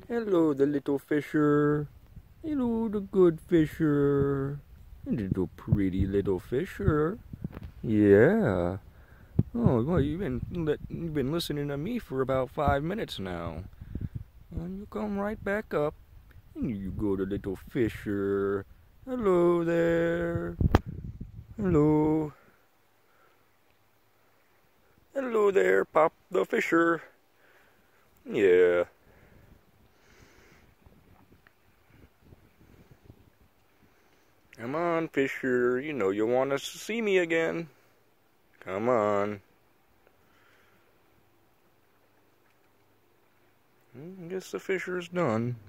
Hello, the little fisher. Hello, the good fisher. Little pretty little fisher. Yeah. Oh, well, you've been listening to me for about 5 minutes now. And you come right back up, and you go to little fisher. Hello there. Hello. Hello there, Pop the fisher. Yeah. Come on, fisher. You know you want us to see me again. Come on. I guess the fisher's done.